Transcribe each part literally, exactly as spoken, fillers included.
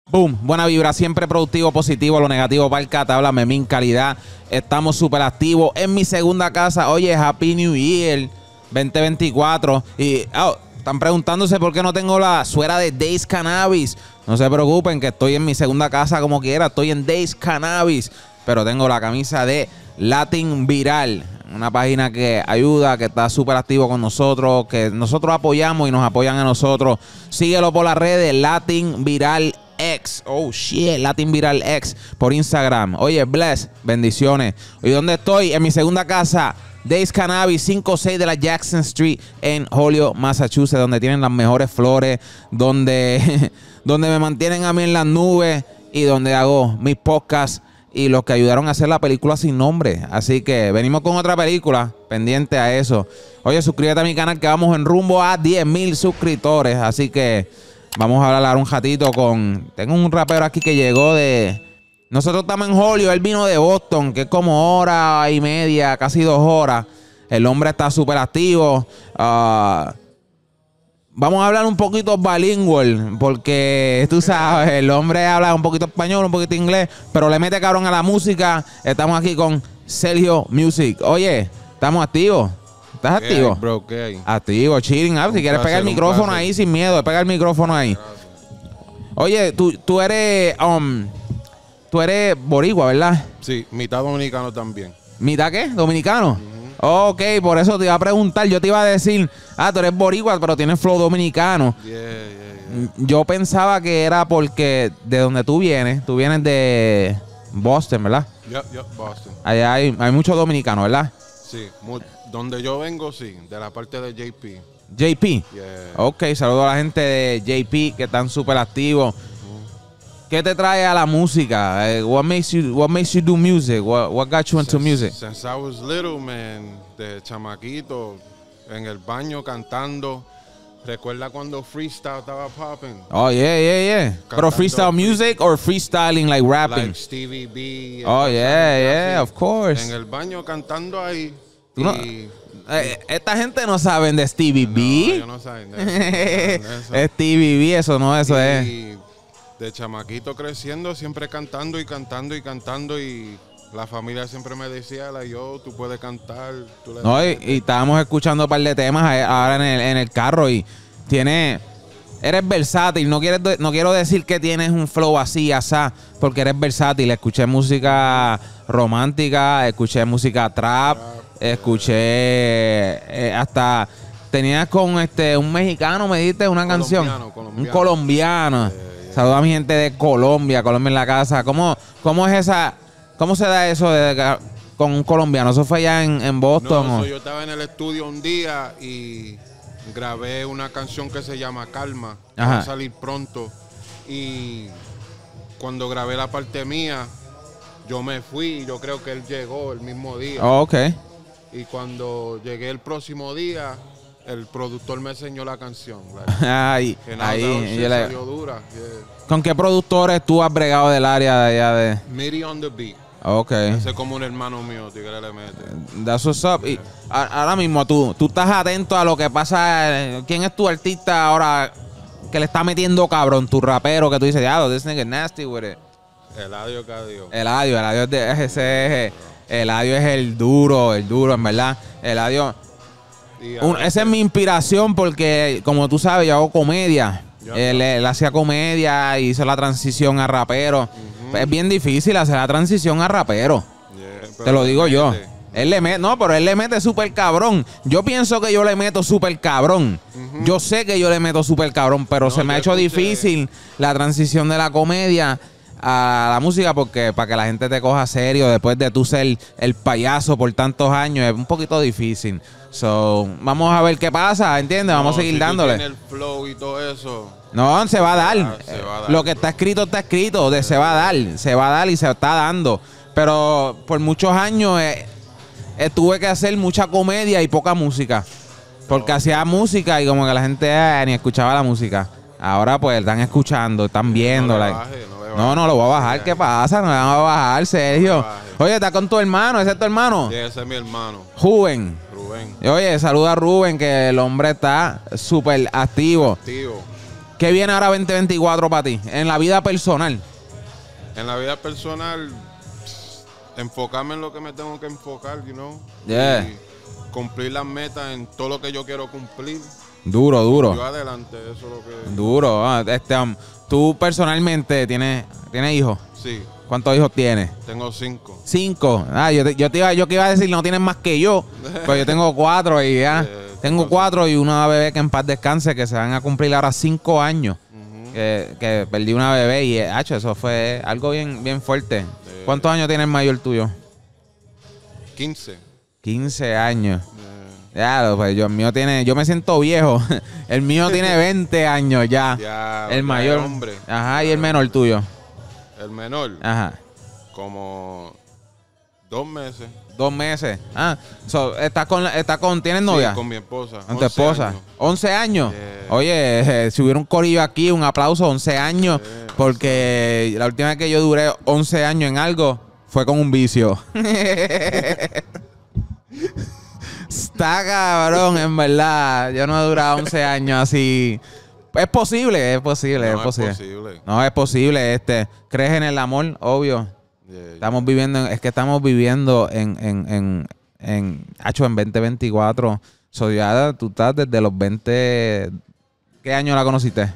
Boom, buena vibra, siempre productivo, positivo, lo negativo para el cata, habla Memín calidad. Estamos súper activos en mi segunda casa. Oye, Happy New Year veinte veinticuatro. Y oh, están preguntándose por qué no tengo la suera de Days Cannabis. No se preocupen que estoy en mi segunda casa como quiera. Estoy en Days Cannabis, pero tengo la camisa de Latin Viral. Una página que ayuda, que está súper activo con nosotros, que nosotros apoyamos y nos apoyan a nosotros. Síguelo por las redes, Latin Viral X. Oh, shit, Latin Viral X por Instagram. Oye, bless, bendiciones. ¿Y dónde estoy? En mi segunda casa, Days Cannabis, cinco seis de la Jackson Street en Holyoke, Massachusetts, donde tienen las mejores flores, donde, donde me mantienen a mí en las nubes y donde hago mis podcasts y los que ayudaron a hacer la película Sin Nombre. Así que venimos con otra película, pendiente a eso. Oye, suscríbete a mi canal que vamos en rumbo a diez mil suscriptores. Así que vamos a hablar un ratito con... Tengo un rapero aquí que llegó de... Nosotros estamos en Hollywood, él vino de Boston, que es como hora y media, casi dos horas. El hombre está súper activo. Uh, vamos a hablar un poquito bilingüe, porque tú sabes, el hombre habla un poquito español, un poquito inglés, pero le mete cabrón a la música. Estamos aquí con Sergio Music. Oye, estamos activos. ¿Estás ¿Qué activo? hay, bro? ¿Qué hay? Activo, chilling. Ah, si Un quieres placer, pegar el un micrófono placer. ahí sin miedo, pega el micrófono ahí. Oye, tú, tú eres... Um, tú eres boricua, ¿verdad? Sí, mitad dominicano también. ¿Mitad qué? ¿Dominicano? Uh-huh. Ok, por eso te iba a preguntar. Yo te iba a decir, ah, tú eres boricua, pero tienes flow dominicano. Yeah, yeah, yeah. Yo pensaba que era porque de donde tú vienes, tú vienes de Boston, ¿verdad? Yep, yep, Boston. Allá hay, hay muchos dominicanos, ¿verdad? Sí, mu- donde yo vengo, sí, de la parte de J P. J P. Yeah. Ok, saludo a la gente de J P que están súper activos. ¿Qué te trae a la música? Eh, what makes you What makes you do music? What, what got you into Since- music? Since I was little, man, de chamaquito, en el baño cantando. ¿Recuerda cuando freestyle estaba popping? Oh, yeah, yeah, yeah. Pero Cantando freestyle free- music or freestyling like rapping? Like Stevie B. Oh, and yeah, cosas yeah, así. of course. En el baño cantando ahí. Tú no- y- Eh, esta gente no saben de Stevie No, B. yo no sé de eso, no sé de eso. Stevie B, eso no, eso es. Y de chamaquito creciendo, siempre cantando y cantando y cantando. Y la familia siempre me decía, like, yo, tú puedes cantar. Tú le No, y, metes". y estábamos escuchando un par de temas a- ahora en el, en el carro y tiene... Eres versátil, no, quieres, no quiero decir que tienes un flow así, asá, porque eres versátil. Escuché música romántica, escuché música trap, escuché eh, hasta... Tenías con este un mexicano, me diste una canción. Colombiano, Un colombiano. Eh, eh. Saludos a mi gente de Colombia, Colombia en la casa. ¿Cómo, cómo es esa... ¿Cómo se da eso de, con un colombiano? ¿Eso fue allá en, en Boston? No, o? so yo estaba en el estudio un día y grabé una canción que se llama Calma. que Ajá. Va a salir pronto. Y cuando grabé la parte mía, yo me fui y yo creo que él llegó el mismo día. Oh, ok. Y cuando llegué el próximo día, el productor me enseñó la canción. like, Ahí, que nada, ahí. that shit yo le- salió dura. Yeah. ¿Con qué productores tú has bregado del área de allá de...? Miri on the beat. Ok. Ese es como un hermano mío, tigre le mete. That's what's up. Y a- ahora mismo tú, tú estás atento a lo que pasa. eh, ¿Quién es tu artista ahora que le está metiendo cabrón? Tu rapero que tú dices, ya, this nigga nasty with it. Eladio Cadio. Eladio, Eladio es de, ese es, Eladio es el duro, el duro, en verdad. Eladio, Y un- ahora- esa es mi inspiración porque, como tú sabes, yo hago comedia. Ya, Él, ya. él hacía comedia, hizo la transición a rapero. Es bien difícil hacer la transición a rapero. Yeah, Te pero lo le digo yo. mete. Él le mete, no, pero él le mete súper cabrón. Yo pienso que yo le meto súper cabrón. Ujú. Yo sé que yo le meto súper cabrón, pero No, se me ha yo hecho escuché- difícil la transición de la comedia a la música porque para que la gente te coja serio después de tú ser el payaso por tantos años es un poquito difícil. So, vamos a ver qué pasa, ¿entiendes? Vamos No, a seguir si tú dándole. tienes el flow y todo eso. No, se va a dar. Ah, se va a dar. Lo que está escrito, está escrito. De, se va a dar. Se va a dar y se está dando. Pero por muchos años eh, eh, tuve que hacer mucha comedia y poca música. Porque No. hacía música y como que la gente eh, ni escuchaba la música. Ahora pues están escuchando, están viendo. No le like. baje, no le No, baje. no, lo voy a bajar. ¿Qué pasa? No le vamos a bajar, Sergio. No le baje. Oye, está con tu hermano. ¿Ese es tu hermano? Sí, ese es mi hermano, Juven. Rubén. Oye, saluda a Rubén, que el hombre está súper activo. Tío. ¿Qué viene ahora veinte veinticuatro para ti? En la vida personal. En la vida personal, enfocarme en lo que me tengo que enfocar, you know. Yeah. Y cumplir las metas en todo lo que yo quiero cumplir. Duro, duro. Yo adelante, eso es lo que... Duro. Ah, este, um, tú personalmente tienes, ¿tienes hijos? Sí. ¿Cuántos hijos tienes? Tengo cinco. Cinco. Ah, yo te, yo te iba, yo que iba a decir no tienes más que yo, pero yo tengo cuatro y ya. Eh, tengo cuatro y una bebé que en paz descanse, que se van a cumplir ahora cinco años. Uh-huh. que, que perdí una bebé y, hacho, eso fue algo bien, bien fuerte. Eh, ¿Cuántos años tiene el mayor tuyo? quince. quince años. Eh, Ya, pues yo, el mío tiene, yo me siento viejo. El mío tiene veinte años ya. ya, el ya mayor. es hombre. Ajá, y Ya. el menor tuyo. El menor, Ajá. como dos meses. Dos meses. Ah, so, ¿estás con, está con, ¿tienes novia? Sí, con mi esposa. ¿Con tu esposa? años. once años. Yeah. Oye, eh, si hubiera un corillo aquí, un aplauso, once años. Yeah. Porque la última vez que yo duré once años en algo fue con un vicio. Está cabrón, en verdad. Yo no he durado once años así. Es posible, es posible, No, es posible. es posible. No, es posible. Este, ¿crees en el amor? Obvio. Yeah, Estamos viviendo, en- es que estamos viviendo en, en, en, en, hacho, en veinte veinticuatro. So, ya tú estás desde los veinte. ¿Qué año la conociste?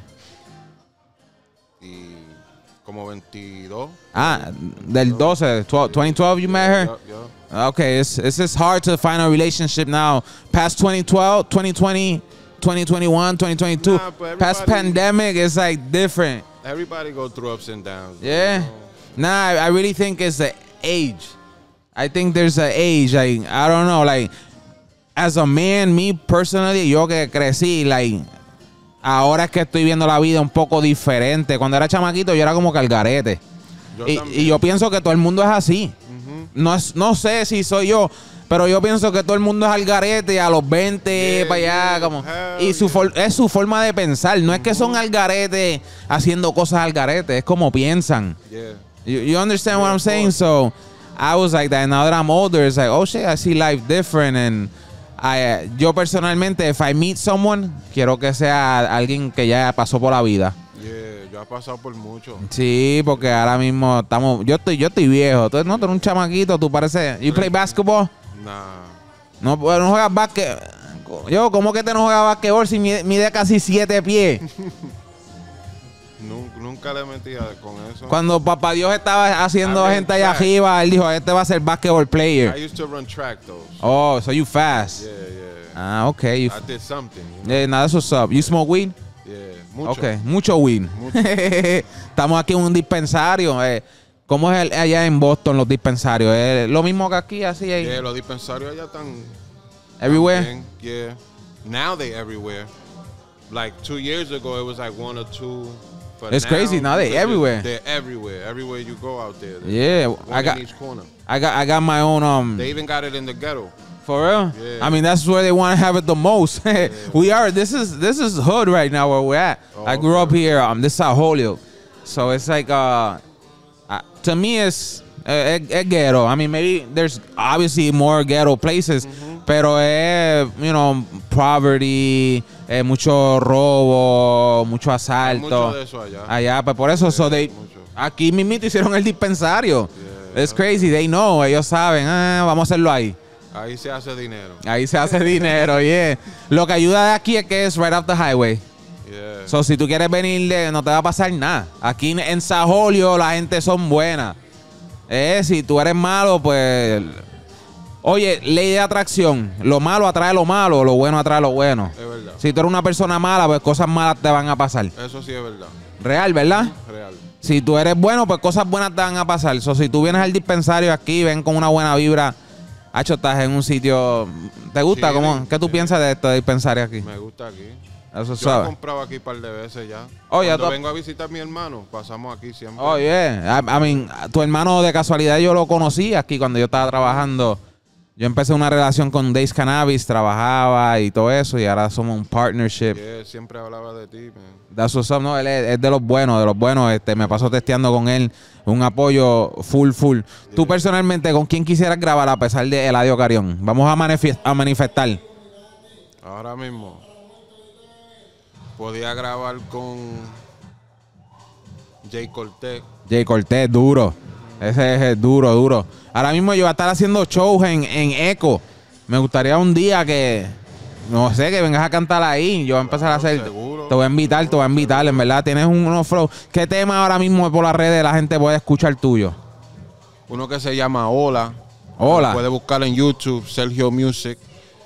Y como veintidós. Ah, del doce, twelve, twenty twelve you met her? Yeah, yeah. Okay, it's, it's just hard to find a relationship now. Past twenty twelve, twenty twenty, twenty twenty-one, twenty twenty-two. Nah, but Past everybody- pandemic, it's like different. Everybody go through ups and downs. you Yeah. know. Nah, I, I really think it's the age. I think there's an age. Like, I don't know. Like, as a man, me personally, yo que crecí, like, ahora es que estoy viendo la vida un poco diferente. Cuando era chamaquito, yo era como calgarete. Yo Y, también. y yo pienso que todo el mundo es así. Ujú. No, es, no sé si soy yo, pero yo pienso que todo el mundo es al garete a los veinte, Yeah, para allá, yeah, como. hell Y su yeah. for- es su forma de pensar. No es que son al garete haciendo cosas al garete, es como piensan. Yeah. You, you understand what Yeah, I'm of saying? course. So I was like that. Now that I'm older, it's like, oh shit, I see life different. And I, yo personalmente, if I meet someone, quiero que sea alguien que ya pasó por la vida. Yeah, yo he pasado por mucho. Sí, porque ahora mismo estamos. Yo estoy, yo estoy viejo. Tú, no, tú eres un chamaquito, tú pareces. You play basketball? Nah. No, pues, no juegas básquet. Yo, ¿cómo que te no juegas basquetbol si mide, mide casi siete pies? Nunca, nunca le metí a- con eso. Cuando Papá Dios estaba haciendo I ran gente allá track. arriba, él dijo, este va a ser basketball player. I used to run track though. Oh, so you fast. Yeah, yeah. Ah, okay. You I did something. You know? yeah, nah, that's what's up. You smoke weed? Yeah, mucho. Okay, mucho weed. Mucho. Estamos aquí en un dispensario. Eh. ¿Cómo es el- allá en Boston los dispensarios? ¿Es lo mismo que aquí, así ahí? Yeah, los dispensarios allá están. Everywhere? Bien, yeah. Now they everywhere. Like two years ago, it was like one or two. But It's crazy, now they they're- everywhere. They're everywhere. Everywhere you go out there. there's Yeah, one I got, in each corner. I got, I got my own. Um, They even got it in the ghetto. for real? Yeah. I mean, that's where they want to have it the most. We are. This is this is hood right now where we're at. Oh, I grew up okay. here. Um, this is South Holyoke, so it's like uh, uh to me it's uh, es, es ghetto. I mean, maybe there's obviously more ghetto places, pero es, you know, poverty, eh, mucho robo, mucho Hay asalto. mucho de eso allá. Allá, pues por eso, so they, mucho. aquí mismito hicieron el dispensario. Yeah, It's crazy, they know, ellos saben, ah, vamos a hacerlo ahí. Ahí se hace dinero. Ahí se hace dinero, yeah. Lo que ayuda de aquí es que es right off the highway. Yeah. So, si tú quieres venir, de- no te va a pasar nada. Aquí en- en Sajolio la gente son buenas. Eh, si tú eres malo, pues... Oye, ley de atracción. Lo malo atrae lo malo, lo bueno atrae lo bueno. es verdad. Si tú eres una persona mala, pues cosas malas te van a pasar. Eso sí es verdad. Real, ¿verdad? Real. Si tú eres bueno, pues cosas buenas te van a pasar. So, si tú vienes al dispensario aquí, ven con una buena vibra, hacho, estás en un sitio... ¿Te gusta? Sí, ¿Cómo? ¿Qué tú sí. piensas de este dispensario aquí? Me gusta aquí. Eso Yo he sabes. comprado aquí un par de veces ya. Oh, ya Cuando tú- vengo a visitar a mi hermano, pasamos aquí siempre. Oh, yeah. I, I mean, tu hermano de casualidad yo lo conocí aquí cuando yo estaba trabajando. Yo empecé una relación con Days Cannabis, trabajaba y todo eso, y ahora somos un partnership. Yeah, siempre hablaba de ti, man. That's what's up. No, él es, es de los buenos, de los buenos. Este, me paso testeando con él. Un apoyo full, full. Tú personalmente, ¿con quién quisieras grabar a pesar de Eladio Carrión? Vamos a, manifiest- a manifestar. Ahora mismo. podía grabar con Jay Cortez. Jay Cortez, duro. Ese es duro, duro. Ahora mismo yo voy a estar haciendo shows en, en Eco. Me gustaría un día que, no sé, que vengas a cantar ahí. Yo voy a empezar a hacer... Seguro. Te voy a invitar, te voy a invitar. En verdad, tienes un- unos flow. ¿Qué tema ahora mismo por las redes la gente puede escuchar tuyo? Uno que se llama Hola. Hola. Lo puede buscar en YouTube, Sergio Music.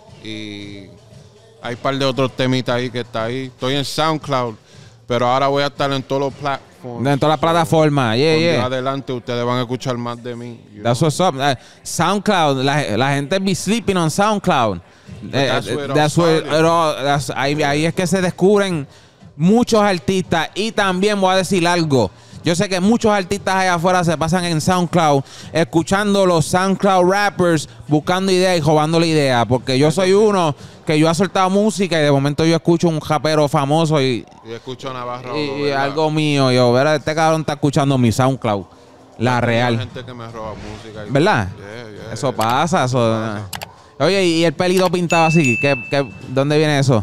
Y hay un par de otros temitas ahí que está ahí. Estoy en SoundCloud, pero ahora voy a estar en todos los platforms. En todas las plataformas. Yeah, Cuando yeah. adelante ustedes van a escuchar más de mí. you That's know. what's up. Uh, SoundCloud, la, la gente be sleeping on SoundCloud. Eh, that's where it all that's where started. it all- that's- ahí, ahí es que se descubren muchos artistas. Y también voy a decir algo. Yo sé que muchos artistas allá afuera se pasan en SoundCloud, escuchando los SoundCloud rappers, buscando ideas y robándole ideas. Porque yo soy uno que yo he soltado música y de momento yo escucho un rapero famoso y, Y escucho Navarro. y- y ¿verdad? algo mío. Yo, ¿verdad? Este cabrón está escuchando mi SoundCloud. La Hay real. gente que me roba música. y- ¿Verdad? Yeah, yeah, Eso yeah. pasa, eso. pasa. Oye, ¿y el pelito pintado así? ¿Qué, qué, ¿Dónde viene eso?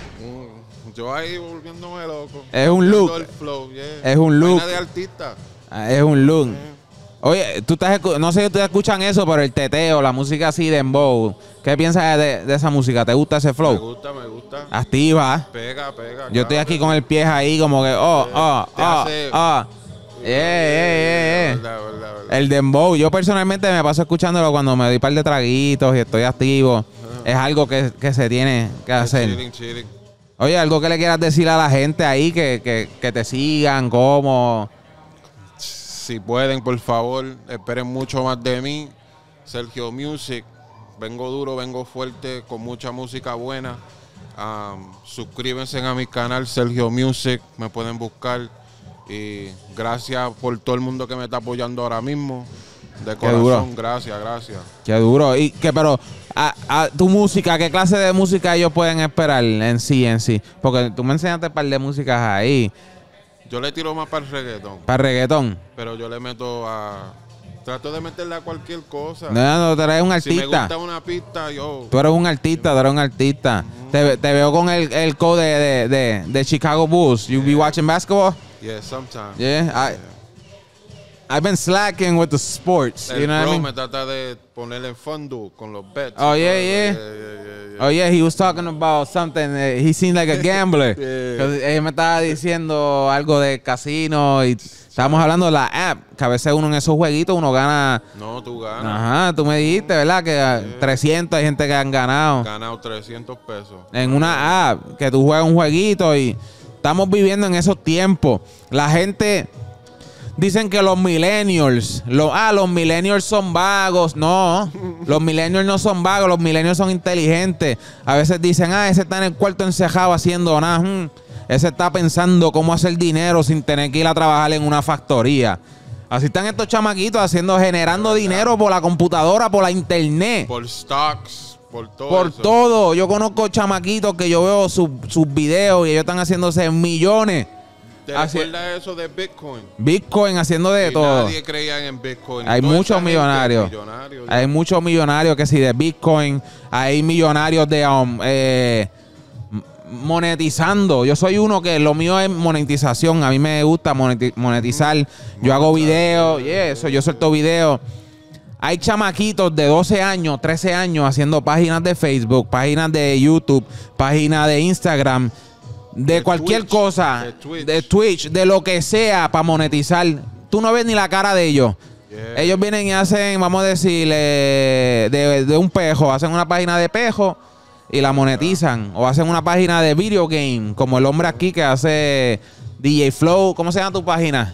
Mm, Yo ahí volviéndome loco. Es un Cambiando look. el flow, yeah. Es un look. Vaina de artista. Ah, es un look. Oye, tú estás, escu- no sé si ustedes escuchan eso, pero el teteo, la música así de dembow. ¿Qué piensas de, de esa música? ¿Te gusta ese Me flow? gusta, me gusta. Activa. Pega, pega. Yo estoy claro aquí que con sí. el pie ahí como que, oh, oh, Te oh, hace- oh. Yeah, yeah, yeah, yeah. Verdad, verdad, verdad. El dembow, yo personalmente me paso escuchándolo cuando me doy un par de traguitos y estoy activo. Es algo que, que se tiene que hacer. Chilling, chilling. Oye, algo que le quieras decir a la gente ahí, que, que, que te sigan, cómo. Si pueden, por favor, esperen mucho más de mí. Sergio Music. Vengo duro, vengo fuerte, con mucha música buena. Um, suscríbanse a mi canal Sergio Music. Me pueden buscar. Y gracias por todo el mundo que me está apoyando ahora mismo. De Qué duro. corazón, gracias, gracias. Qué duro. Y que, pero, a, a tu música, ¿qué clase de música ellos pueden esperar en sí, en sí? Porque tú me enseñaste un par de músicas ahí. Yo le tiro más para el reggaetón, Para reggaetón. pero yo le meto a... Trato de meterle a cualquier cosa. No, no, tú eres un Si me artista. gusta una pista, yo... Tú eres un artista, tú eres un artista. Te, te veo con el, el code de, de, de Chicago Bulls. You be watching basketball? Yeah, sometimes. Yeah, I, I've been slacking with the sports. El You know what pro I mean? me trata de ponerle en fondo con los bets. Oh, yeah, y todo yeah. eso. yeah, yeah, yeah. Oh yeah, he was talking about something. uh, he seemed like a gambler. Yeah. 'Cause él me estaba diciendo algo de casino y estábamos hablando de la app. Que a veces uno en esos jueguitos uno gana. No, tú ganas. Ajá, tú me dijiste, ¿verdad? Que uh, trescientos hay gente que han ganado Ganado trescientos pesos. en una app. Que tú juegas un jueguito y estamos viviendo en esos tiempos. La gente. Dicen que los millennials, lo, ah, los millennials son vagos. No, los millennials no son vagos, los millennials son inteligentes. A veces dicen, ah, ese está en el cuarto encejado haciendo nada. Mm, ese está pensando cómo hacer dinero sin tener que ir a trabajar en una factoría. Así están estos chamaquitos haciendo, generando dinero por la computadora, por la internet. Por stocks, por todo Por eso. todo. Yo conozco chamaquitos que yo veo sus sus videos y ellos están haciéndose millones. ¿Te Así- recuerdas eso de Bitcoin? Bitcoin haciendo de Y todo. nadie creía en Bitcoin. Hay Toda muchos esa gente millonarios. millonarios, Hay muchos millonarios que sí de Bitcoin. Hay millonarios de um, eh, m- monetizando. Yo soy uno que lo mío es monetización. A mí me gusta moneti- monetizar. Yo hago videos. Yeah, eso, yo suelto videos. Hay chamaquitos de doce años, trece años haciendo páginas de Facebook, páginas de YouTube, páginas de Instagram, de, De cualquier Twitch, cosa, de Twitch. de Twitch, de lo que sea para monetizar. Tú no ves ni la cara de ellos. Yeah. Ellos vienen y hacen, vamos a decir, eh, de, de un pejo, hacen una página de pejo y la monetizan. O hacen una página de video game, como el hombre aquí que hace D J Flow. ¿Cómo se llama tu página?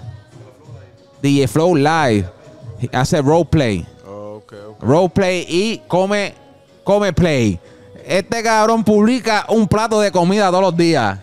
D J Flow Live. Hace roleplay. Oh, okay, okay. Roleplay y come, come play. Este cabrón publica un plato de comida todos los días.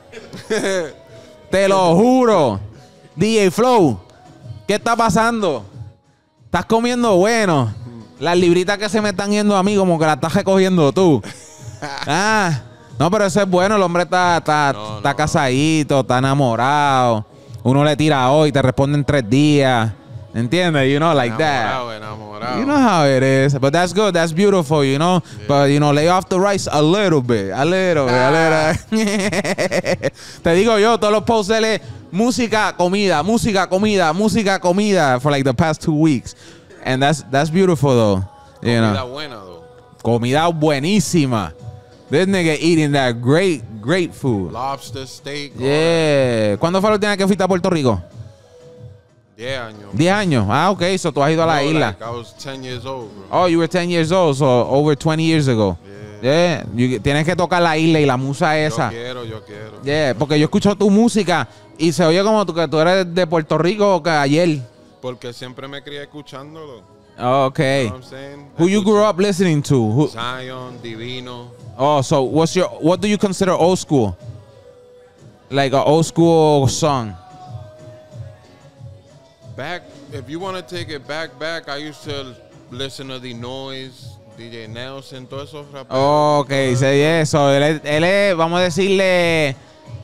Te lo juro. D J Flow, ¿qué está pasando? Estás comiendo bueno. Las libritas que se me están yendo a mí, como que las estás recogiendo tú. Ah, no, pero eso es bueno. El hombre está, está, No, está no, casadito, está enamorado. Uno le tira hoy, te responde en tres días. ¿Entiendes? You know, like enamorado, that. enamorado. You know how it is. But that's good. That's beautiful, you know. Yeah. But, you know, lay off the rice a little bit. A little bit, Ah. a little. Te digo yo, todos los posts de él es música, comida, música, comida, música, comida for like the past two weeks. And that's that's beautiful, though. You Comida know. buena, though. Comida buenísima. This nigga eating that great, great food. Lobster, steak. Yeah. ¿Cuándo fue la última vez que fuiste a Puerto Rico? diez años. diez años. Ah, ok. So tú has ido a la No, isla. like, I was ten years old, bro. Oh, you were ten years old, so over twenty years ago. Yeah. Yeah. You- tienes que tocar la isla y la musa esa. Yo quiero, yo quiero. Yeah, porque yo escucho tu música y se oye como tú, que tú eres de Puerto Rico que ayer. Porque siempre me crié escuchándolo. Oh, okay. You know what I'm saying? Who you grew up listening to? Who, Zion, Divino. oh, so what's your what do you consider old school? Like an old school song. Back, if you want to take it back, back, I used to listen to The Noise, D J Nelson, todos esos raperos. Oh, ok, sí, eso. Él, es- él es, vamos a decirle,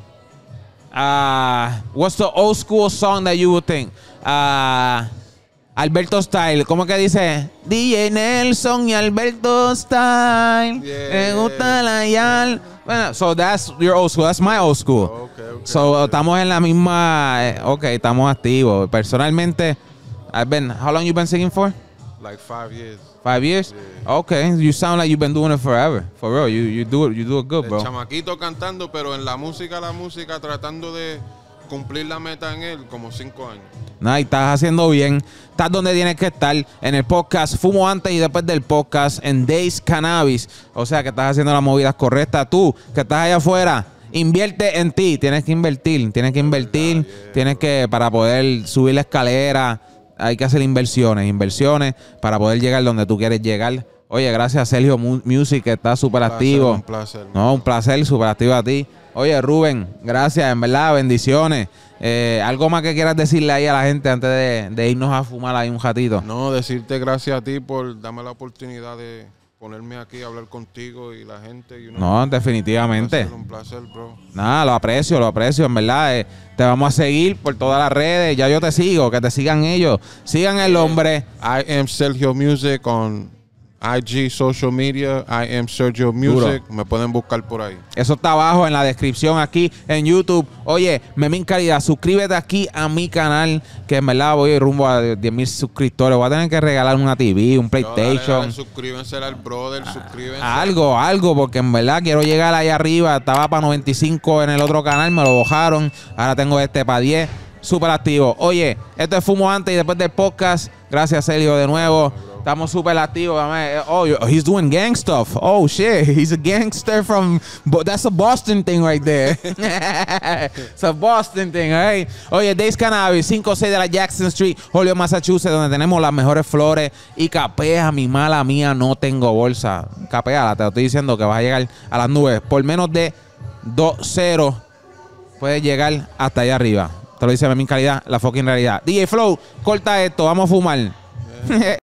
ah, what's the old school song that you would think? Ah, Alberto Style, ¿cómo que dice? D J Nelson y Alberto Style, Yeah. me gusta la yal. Bueno, so that's your old school, that's my old school. Okay, okay. So estamos en la misma, eh, ok, estamos activos. Personalmente, I've been, how long you been singing for? Like five years. Five years? Yeah. Okay, you sound like you've been doing it forever. For real, you you do it, you do it good, El bro. chamaquito cantando, pero en la música, la música, tratando de cumplir la meta en él, como cinco años. No, y estás haciendo bien. Estás donde tienes que estar. En el podcast Fumo antes y después del podcast en Days Cannabis. O sea que estás haciendo las movidas correctas. Tú, que estás allá afuera, invierte en ti. Tienes que invertir. Tienes que invertir. yeah, tienes que, para poder subir la escalera, hay que hacer inversiones. Inversiones para poder llegar donde tú quieres llegar. Oye, gracias a Sergio Mu- Music, que está súper Un placer, activo. Un placer. No, un placer, súper activo a ti. Oye, Rubén, gracias, en verdad, bendiciones. Eh, ¿Algo más que quieras decirle ahí a la gente antes de, de irnos a fumar ahí un ratito? No, decirte gracias a ti por darme la oportunidad de ponerme aquí a hablar contigo y la gente. You know, No, un definitivamente. placer, un placer, bro. Nada, lo aprecio, lo aprecio, en verdad. Eh, te vamos a seguir por todas las redes. Ya yo te sigo, que te sigan ellos. Sigan el hombre. I am Sergio Music on I G social media. I am Sergio Music. Me pueden buscar por ahí. Eso está abajo en la descripción aquí en YouTube. Oye, Memín Calidad, suscríbete aquí a mi canal, que en verdad voy rumbo a diez mil suscriptores. Voy a tener que regalar una T V, un No, dale, PlayStation. dale, suscríbanse al brother, suscríbanse. Algo, algo, porque en verdad quiero llegar ahí arriba. Estaba para noventa y cinco en el otro canal, me lo bajaron. Ahora tengo este para diez. Súper activo. Oye, esto es Fumo antes y después del podcast. Gracias, Sergio, de nuevo. Estamos súper activos. Dame- Oh, he's doing gang stuff. Oh, shit. He's a gangster from... Bo- That's a Boston thing right there. It's a Boston thing, all right? Oye, Days Cannabis, cinco seis de la Jackson Street, Holyoke, Massachusetts, donde tenemos las mejores flores. Y capea, mi mala mía, no tengo bolsa. Capeala, te lo estoy diciendo que vas a llegar a las nubes. Por menos de dos ceros puedes llegar hasta allá arriba. Te lo dice Memín Calidad, la fucking realidad. D J Flow, corta esto, vamos a fumar.